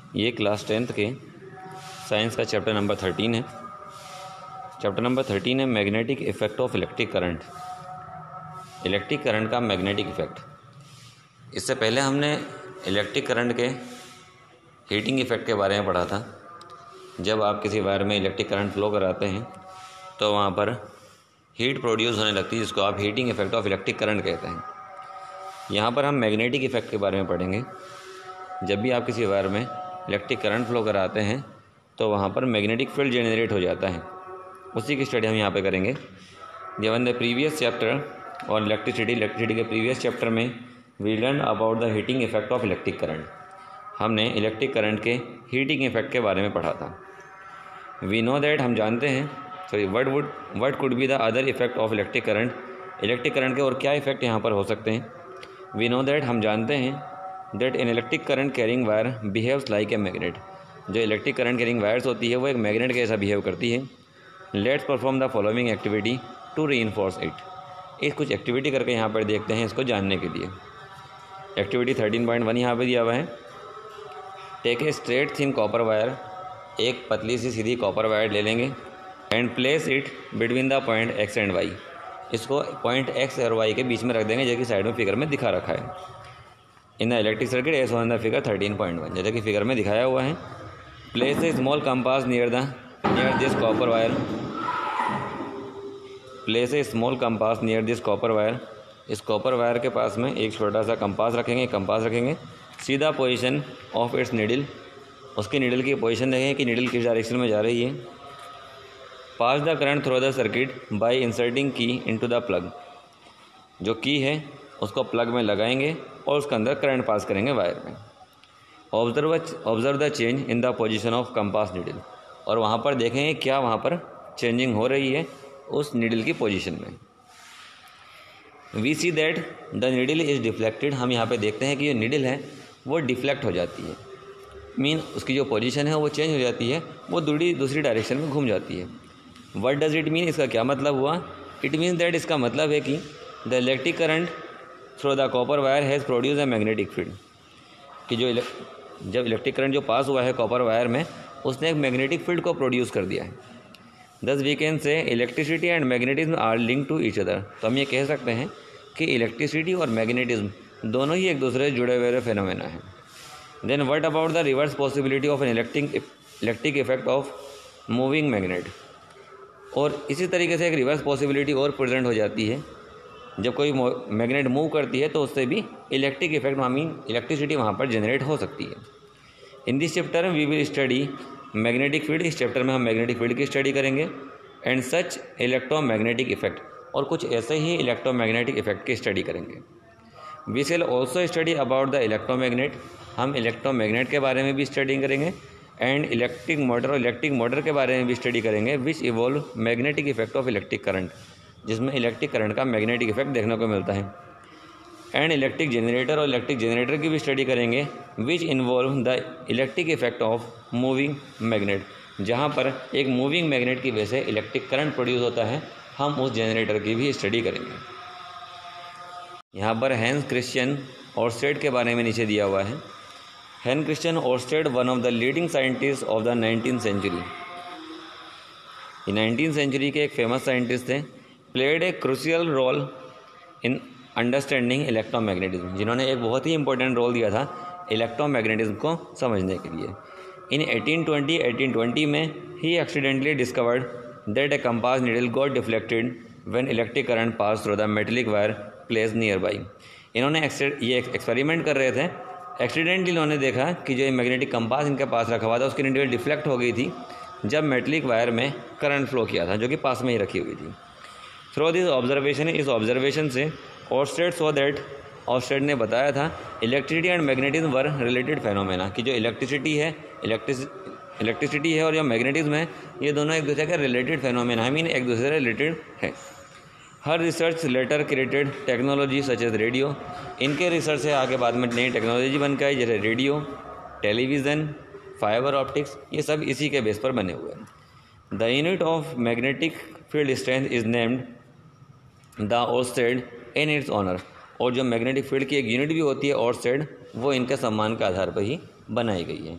ये class 10th के science का चैप्टर नंबर 13 है। चैप्टर नंबर 13 है magnetic effect of electric current. Electric current का मैग्नेटिक इफ़ेक्ट। इससे पहले हमने इलेक्ट्रिक करंट के हीटिंग इफ़ेक्ट के बारे में पढ़ा था। जब आप किसी वायर में इलेक्ट्रिक करंट फ्लो कराते हैं तो वहाँ पर हीट प्रोड्यूस होने लगती है, जिसको आप heating effect of electric current कहते हैं। यहाँ पर हम मैग्नेटिक इफ़ेक्ट के बारे में पढ़ेंगे। जब भी आप किसी वायर में इलेक्ट्रिक करंट फ्लो कराते हैं तो वहाँ पर मैग्नेटिक फील्ड जनरेट हो जाता है। उसी की स्टडी हम यहाँ पे करेंगे। गिवन द प्रीवियस चैप्टर और इलेक्ट्रिसिटी के प्रीवियस चैप्टर में we learn about the heating effect of electric current. हमने इलेक्ट्रिक करंट के हीटिंग इफ़ेक्ट के बारे में पढ़ा था। वी नो दैट, हम जानते हैं, what could be the other effect of electric current. Electric current के और क्या इफ़ेक्ट यहाँ पर हो सकते हैं। वी नो दैट, हम जानते हैं, that in electric current carrying wire behaves like a magnet. जो इलेक्ट्रिक करंट कैरिंग वायर्स होती है वो एक मैग्नेट के जैसा बिहेव करती है। Let's perform the following activity to reinforce it. एक कुछ एक्टिविटी करके यहाँ पर देखते हैं इसको जानने के लिए। एक्टिविटी 13.1 यहाँ पर दिया हुआ है। Take a straight thin copper wire, एक पतली सी सीधी कॉपर वायर ले लेंगे, and place it between the point X and Y. इसको पॉइंट एक्स और वाई के बीच में रख देंगे, जो कि साइड में फिगर में दिखा रखा है। In the electric circuit as on the figure 13.1, जैसे कि फिगर में दिखाया हुआ है। Place a small compass near this copper wire. Place a small compass near this copper wire. इस कॉपर वायर के पास में एक छोटा सा कंपास रखेंगे। See the position of its needle. उसकी नीडल की पोजीशन देखें कि नीडल किस डायरेक्शन में जा रही है। Pass the current through the circuit by inserting key into the plug. जो की है उसको प्लग में लगाएंगे और उसके अंदर करंट पास करेंगे वायर में। Observe the change in the position of compass needle. और वहाँ पर देखेंगे क्या वहाँ पर चेंजिंग हो रही है उस नीडल की पोजीशन में। We see that the needle is deflected. हम यहाँ पे देखते हैं कि जो नीडल है वो डिफ्लेक्ट हो जाती है। उसकी जो पोजीशन है वो चेंज हो जाती है, वो दूसरी डायरेक्शन में घूम जाती है। व्हाट डज़ इट मीन, इसका क्या मतलब हुआ। इट मीन्स दैट, इसका मतलब है कि the electric current through the copper wire has produce a magnetic field. कि जब इलेक्ट्रिक करंट जो पास हुआ है कॉपर वायर में, उसने एक मैग्नेटिक फील्ड को प्रोड्यूस कर दिया है। Thus we can say electricity and magnetism are link to each other. तो हम ये कह सकते हैं कि इलेक्ट्रिसिटी और मैग्नेटिज्म दोनों ही एक दूसरे से जुड़े हुए फेनोमेना हैं। Then what about the reverse possibility of an electric effect of moving magnet. और इसी तरीके से एक रिवर्स पॉसिबिलिटी और प्रेजेंट हो जाती है। जब कोई मैग्नेट मूव करती है तो उससे भी इलेक्ट्रिक इफेक्ट इलेक्ट्रिसिटी वहाँ पर जनरेट हो सकती है। In this chapter we will study magnetic field. इस चैप्टर में हम मैग्नेटिक फील्ड की स्टडी करेंगे। एंड सच इलेक्ट्रोमैग्नेटिक इफेक्ट, और कुछ ऐसे ही इलेक्ट्रोमैग्नेटिक इफेक्ट की स्टडी करेंगे। We will also study about the electromagnet. हम इलेक्ट्रोमैग्नेट के बारे में भी स्टडी करेंगे। एंड इलेक्ट्रिक मोटर के बारे में भी स्टडी करेंगे, which involve magnetic effect of electric current, जिसमें इलेक्ट्रिक करंट का मैग्नेटिक इफेक्ट देखने को मिलता है। एंड इलेक्ट्रिक जनरेटर, और इलेक्ट्रिक जनरेटर की भी स्टडी करेंगे, which involve the electric effect of moving magnet, जहाँ पर एक मूविंग मैग्नेट की वजह से इलेक्ट्रिक करंट प्रोड्यूस होता है। हम उस जनरेटर की भी स्टडी करेंगे। यहाँ पर हैंस क्रिश्चियन ओरस्टेड के बारे में नीचे दिया हुआ है। Hans Christian Oersted, one of the leading scientist of the 19th century. 19th century के एक फेमस साइंटिस्ट थे। Played a crucial role in understanding electromagnetism, जिन्होंने एक बहुत ही इंपॉर्टेंट रोल दिया था इलेक्ट्रोमैग्नेटिज्म को समझने के लिए। इन 1820 में ही accidentally discovered that a compass needle got deflected when electric current pass through the metallic wire place near by. इन्होंने ये एक्सपेरिमेंट कर रहे थे। एक्सीडेंटली इन्होंने देखा कि जो मैग्नेटिक कंपास इनके पास रखा हुआ था उसकी नीडल डिफ्लेक्ट हो गई थी जब मेटेलिक वायर में करंट फ्लो किया था, जो कि पास में ही रखी हुई थी। थ्रू दिस ऑब्जर्वेशन, इस ऑब्जर्वेशन से ओरस्टेड ने बताया था electricity and magnetism were related phenomena, कि जो इलेक्ट्रिसिटी है और जो मैग्नेटिज्म है, ये दोनों एक दूसरे के रिलेटेड फेनोमेना है, एक दूसरे से रिलेटेड है। हर research later created technology such as radio. इनके रिसर्च से आगे बाद में नई टेक्नोलॉजी बन के आई, जैसे रेडियो, टेलीविज़न, फाइबर ऑप्टिक्स, ये सब इसी के बेस पर बने हुए हैं। The unit of magnetic field strength is named the Oersted in its honour. और जो मैग्नेटिक फील्ड की एक यूनिट भी होती है ओरस्टेड, वो इनके सम्मान के आधार पर ही बनाई गई है।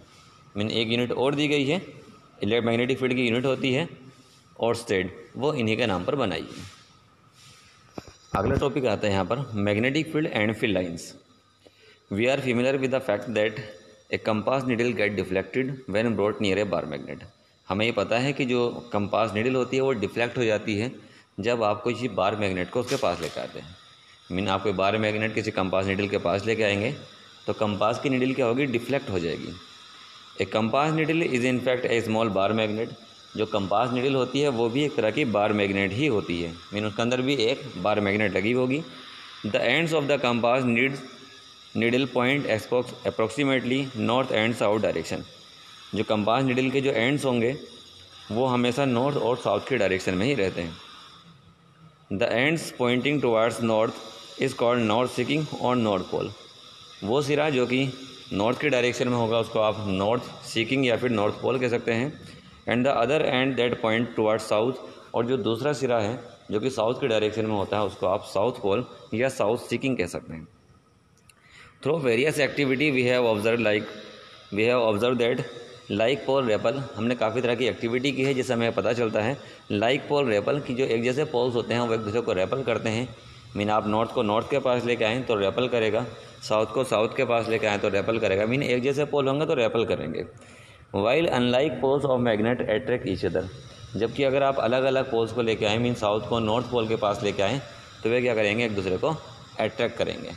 मीन एक यूनिट और दी गई है, मैग्नेटिक फील्ड की यूनिट होती है ओर्स्टेड, वो इन्हीं के नाम पर बनाई है। अगला टॉपिक आता है यहाँ पर magnetic field and field lines. We are familiar with the fact that a compass needle get deflected when brought near a bar magnet. हमें ये पता है कि जो कंपास नीडल होती है वो डिफ्लेक्ट हो जाती है जब आप किसी बार मैग्नेट को उसके पास लेकर आते हैं। मीन आप कोई बार मैग्नेट किसी कंपास नीडल के पास लेके आएंगे तो कंपास की नीडल क्या होगी, डिफ्लेक्ट हो जाएगी। A compass needle is in fact a small bar magnet. जो कंपास नीडल होती है वो भी एक तरह की बार मैग्नेट ही होती है, मीन उसके अंदर भी एक बार मैग्नेट लगी होगी। The ends of the compass needle point approximately north and south direction. जो कंपास नीडल के जो एंड्स होंगे वो हमेशा नॉर्थ और साउथ के डायरेक्शन में ही रहते हैं। The ends pointing towards north is called north seeking or north pole. वो सिरा जो कि नॉर्थ के डायरेक्शन में होगा उसको आप नॉर्थ सीकिंग या फिर नॉर्थ पोल कह सकते हैं। And the other end that point towards south, और जो दूसरा सिरा है जो कि साउथ के डायरेक्शन में होता है उसको आप साउथ पोल या साउथ सीकिंग कह सकते हैं। Through various activity we have observe that like pole repel, हमने काफ़ी तरह की एक्टिविटी की है जिससे हमें पता चलता है लाइक पोल रेपल की जो एक जैसे पोल्स होते हैं वो एक दूसरे को रेपल करते हैं। मीन आप नॉर्थ को नॉर्थ के पास लेके आएँ तो रेपल करेगा, साउथ को साउथ के पास लेके आएँ तो रेपल करेगा। मीन एक जैसे पोल होंगे तो रेपल करेंगे। While unlike poles of magnet attract each other, जबकि अगर आप अलग अलग पोल्स को लेके आएँ मीन साउथ को नॉर्थ पोल के पास लेके आएँ तो वे क्या करेंगे, एक दूसरे को अट्रैक्ट करेंगे।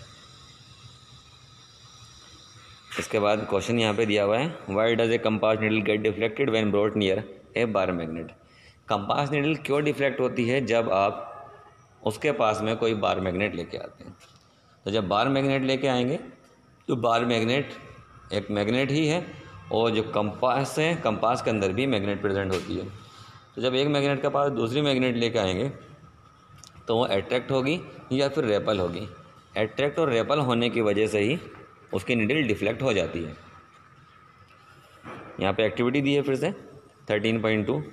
इसके बाद क्वेश्चन यहाँ पे दिया हुआ है, why does a compass needle get deflected when brought near a bar magnet. Compass needle क्यों डिफ्लेक्ट होती है जब आप उसके पास में कोई बार मैग्नेट लेके आते हैं। तो जब बार मैग्नेट लेके आएंगे तो बार मैग्नेट एक मैग्नेट ही है और जो कंपास है कंपास के अंदर भी मैग्नेट प्रेजेंट होती है। तो जब एक मैग्नेट के पास दूसरी मैग्नेट लेके आएंगे तो वो अट्रैक्ट होगी या फिर रेपल होगी। अट्रैक्ट और रेपल होने की वजह से ही उसकी नीडल डिफ्लेक्ट हो जाती है। यहाँ पे एक्टिविटी दी है फिर से 13.2,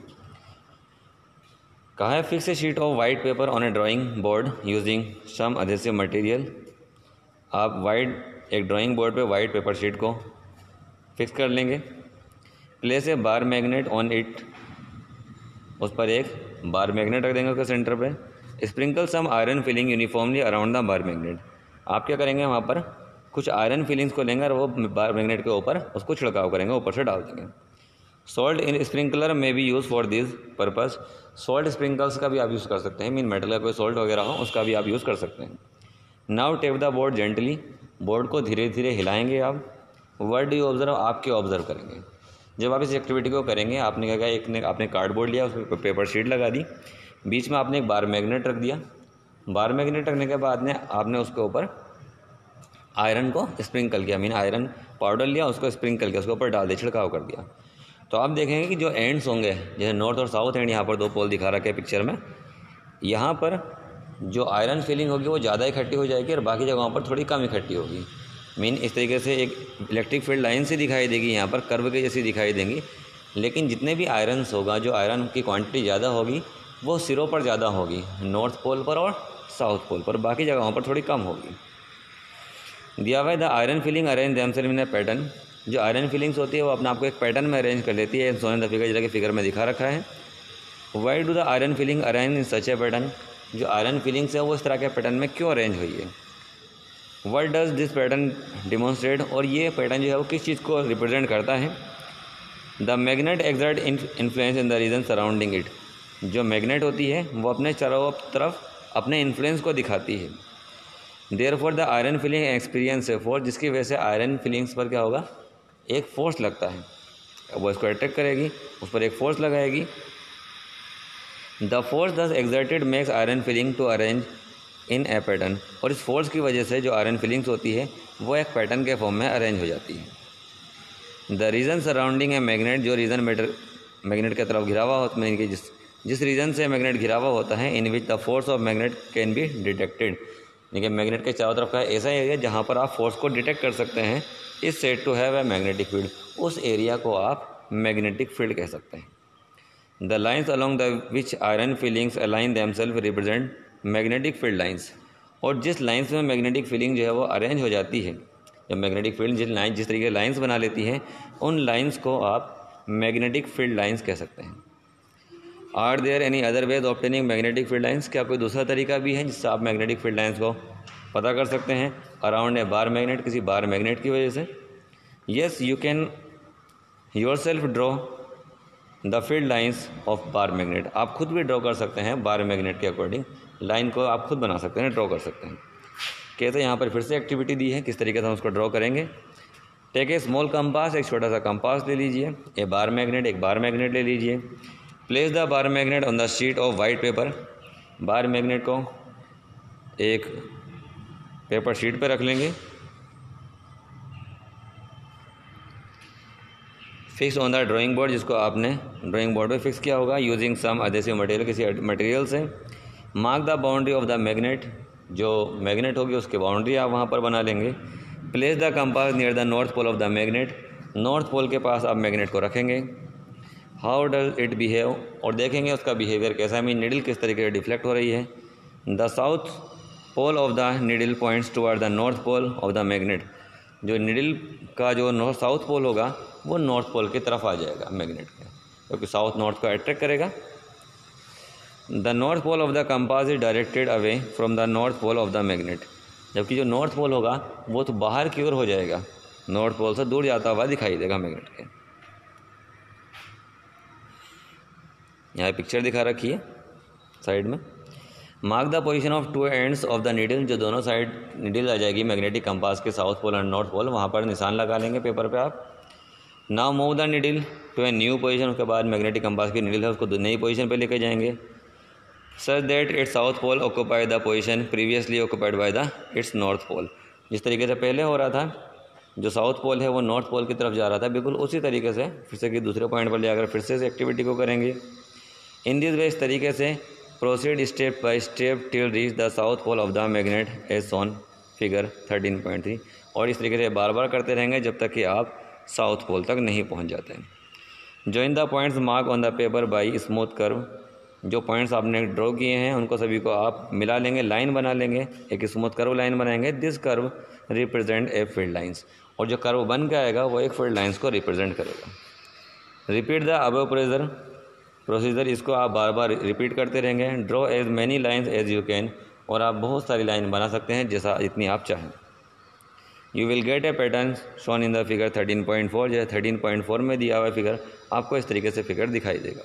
कहा है fix a sheet of white paper on a drawing board using some adhesive material. आप एक ड्राइंग बोर्ड पे वाइट पेपर शीट को फिक्स कर लेंगे। Place a bar magnet on it, उस पर एक बार मैग्नेट रख देंगे उसके सेंटर पे। Sprinkle some iron filing uniformly around the bar magnet, आप क्या करेंगे वहाँ पर कुछ आयरन फिलिंग्स को लेंगे और वो बार मैग्नेट के ऊपर उसको छिड़काव करेंगे, ऊपर से डाल देंगे। सॉल्ट इन स्प्रिंकलर में be use for this purpose, salt sprinkles का भी आप यूज़ कर सकते हैं, मीन मेटल का कोई सॉल्ट वगैरह हो उसका भी आप यूज़ कर सकते हैं। Now tap the board gently, board को धीरे धीरे हिलाएंगे आप। वर्ड यू ऑब्जर्व, आपके ऑब्जर्व करेंगे। जब आप इस एक्टिविटी को करेंगे आपने क्या किया, आपने कार्डबोर्ड लिया, उस पर पेपर शीट लगा दी, बीच में आपने एक बार मैग्नेट रख दिया। बार मैग्नेट रखने के बाद में आपने उसके ऊपर आयरन को स्प्रिंकल किया, मीन आयरन पाउडर लिया उसको स्प्रिंकल किया, उसके ऊपर डाल दिया, छिड़काव कर दिया। तो आप देखेंगे कि जो एंड्स होंगे जैसे नॉर्थ और साउथ एंड, यहाँ पर दो पोल दिखा रखे हैं पिक्चर में, यहाँ पर जो आयरन फिलिंग होगी वो ज़्यादा इकट्ठी हो जाएगी और बाकी जगहों पर थोड़ी कम इकट्ठी होगी। मीन इस तरीके से एक इलेक्ट्रिक फील्ड लाइन से दिखाई देगी, यहाँ पर कर्व के जैसी दिखाई देंगी। लेकिन जितने भी आयरन्स होगा, जो आयरन की क्वांटिटी ज़्यादा होगी वो सिरों पर ज़्यादा होगी, नॉर्थ पोल पर और साउथ पोल पर, बाकी जगहों पर थोड़ी कम होगी। दिया हुआ है the iron filing arrange themselves in a pattern, जो आयरन फिलिंग्स होती है वो अपने आपको एक पैटर्न में अरेंज कर लेती है। सोने द फिगर जैसा कि फिगर में दिखा रखा है। Why do the iron filing arrange in such a pattern, जो आयरन फिलिंग्स है वो इस तरह के पैटर्न में क्यों अरेंज हुई है। What does this pattern demonstrate, और ये पैटर्न जो है वो किस चीज़ को रिप्रेजेंट करता है। The magnet exert influence in the region surrounding it, जो मैग्नेट होती है वो अपने चारों तरफ अपने इन्फ्लुएंस को दिखाती है। Therefore the iron filing experience a force, जिसकी वजह से आयरन फिलिंग्स पर क्या होगा, एक फोर्स लगता है, वो इसको अट्रैक्ट करेगी, उस पर एक फोर्स लगाएगी। The force thus exerted makes iron filing to arrange in a pattern, और इस फोर्स की वजह से जो आयरन फिलिंग्स होती है वो एक पैटर्न के फॉर्म में अरेंज हो जाती है। The region surrounding a magnet, जो रीजन मैग्नेट की तरफ घिरा हुआ होता है, जिस रीजन से मैग्नेट घिरा हुआ होता है, in which the force of magnet can be detected, देखिए मैग्नेट के चारों तरफ का ऐसा एरिया जहाँ पर आप फोर्स को डिटेक्ट कर सकते हैं, is said to have a magnetic field, उस एरिया को आप मैग्नेटिक फील्ड कह सकते हैं। The lines along the which iron filings align themselves represent magnetic field lines, और जिस लाइन्स में मैग्नेटिक फीलिंग जो है वो अरेंज हो जाती है जब मैग्नेटिक फील्ड जिस तरीके लाइंस बना लेती है, उन लाइंस को आप मैग्नेटिक फील्ड लाइंस कह सकते हैं। Are there any other ways obtaining magnetic field lines, क्या कोई दूसरा तरीका भी है जिससे आप मैग्नेटिक फील्ड लाइंस को पता कर सकते हैं अराउंड ए बार मैग्नेट, किसी बार मैग्नेट की वजह से? Yes, you can yourself draw the field lines of bar magnet. आप खुद भी ड्रॉ कर सकते हैं बार मैग्नेट के अकॉर्डिंग, लाइन को आप खुद बना सकते हैं, ड्रॉ कर सकते हैं। कैसे? यहाँ पर फिर से एक्टिविटी दी है, किस तरीके से हम उसको ड्रॉ करेंगे। टेक ए स्मॉल कंपास, एक छोटा सा कंपास ले लीजिए। ए बार मैग्नेट, एक बार मैग्नेट ले लीजिए। Place the bar magnet on the sheet of white paper, bar magnet को एक पेपर शीट पर रख लेंगे। Fix on the drawing board, जिसको आपने ड्राइंग बोर्ड पे फिक्स किया होगा यूजिंग सम अडेसिव मटेरियल, किसी मटेरियल से। Mark the boundary of the magnet, जो मैग्नेट होगी उसकी बाउंड्री आप वहाँ पर बना लेंगे। Place the compass near the north pole of the magnet, north pole के पास आप मैग्नेट को रखेंगे। हाउ डज इट बिहेव, और देखेंगे उसका बिहेवियर कैसा, मीन निडल किस तरीके से डिफ्लेक्ट हो रही है। The south pole of the needle points toward the north pole of the magnet, जो निडल का जो साउथ पोल होगा वो नॉर्थ पोल की तरफ आ जाएगा मैग्नेट के, क्योंकि साउथ नॉर्थ को अट्रैक्ट करेगा। The north pole of the compass is directed away from the north pole of the magnet, जबकि जो नॉर्थ पोल होगा वो तो बाहर की ओर हो जाएगा, नॉर्थ पोल से दूर जाता हुआ दिखाई देगा मैग्नेट के। यहाँ पिक्चर दिखा रखी है साइड में। Mark the position of two ends of the needle, जो दोनों साइड नीडल आ जाएगी मैग्नेटिक कंपास के, south pole and north pole, वहाँ पर निशान लगा लेंगे पेपर पे आप। Now move the needle to a new position, उसके बाद मैग्नेटिक कंपास की नीडल है उसको नई पोजीशन पे लेके जाएंगे। Such that its south pole occupy the position previously occupied by the its north pole, जिस तरीके से पहले हो रहा था, जो साउथ पोल है वो नॉर्थ पोल की तरफ जा रहा था, बिल्कुल उसी तरीके से फिर से कि दूसरे पॉइंट पर ले आकर फिर से इस एक्टिविटी को करेंगे। इन दिस वे, इस तरीके से proceed step by step till reach the south pole of the magnet as shown figure 13.3, और इस तरीके से बार बार करते रहेंगे जब तक कि आप साउथ पोल तक नहीं पहुंच जाते हैं। Join the points mark on the paper by smooth curve, जो पॉइंट्स आपने ड्रॉ किए हैं उनको सभी को आप मिला लेंगे, लाइन बना लेंगे, एक स्मूथ कर्व लाइन बनाएंगे। This curve represent a field lines, और जो कर्व बन के आएगा वो एक फील्ड लाइंस को रिप्रेजेंट करेगा। रिपीट द अबव प्रोसीजर, इसको आप बार बार रिपीट करते रहेंगे। Draw as many lines as you can, और आप बहुत सारी लाइन बना सकते हैं जैसा जितनी आप चाहें। You will get a pattern shown in the figure 13.4, जैसे 13.4 में दिया हुआ फिगर आपको इस तरीके से फिगर दिखाई देगा।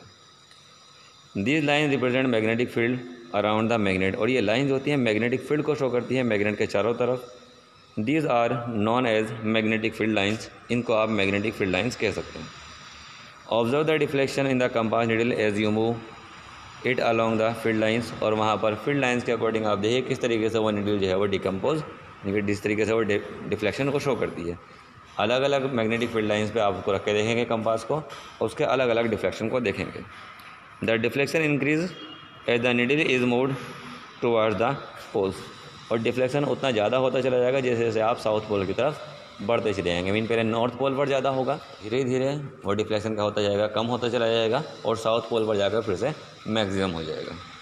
These line represent magnetic field around the magnet, और ये लाइन्स होती हैं मैग्नेटिक फील्ड को शो करती है मैग्नेट के चारों तरफ। These are known as magnetic field lines, इनको आप मैग्नेटिक फील्ड लाइन्स कह सकते हैं। Observe the deflection in the compass needle as you move it along the field lines, और वहाँ पर फील्ड लाइन्स के अकॉर्डिंग आप देखिए किस तरीके से वो नीडल जो है वो डिकम्पोज, जिस तरीके से वो डिफ्लेक्शन को शो करती है। अलग अलग मैग्नेटिक फील्ड लाइन्स पे आप उसको रख के देखेंगे कंपास को, और उसके अलग अलग डिफ्लेक्शन को देखेंगे। The deflection increase as the needle is moved towards the poles, और डिफ्लेक्शन उतना ज़्यादा होता चला जाएगा जैसे जैसे आप साउथ पोल की तरफ बढ़ते चले जाएंगे। मीन पहले नॉर्थ पोल पर ज़्यादा होगा, धीरे धीरे वो डिफ्लेक्शन का होता जाएगा, कम होता चला जाएगा, और साउथ पोल पर जाकर फिर से मैक्सिमम हो जाएगा।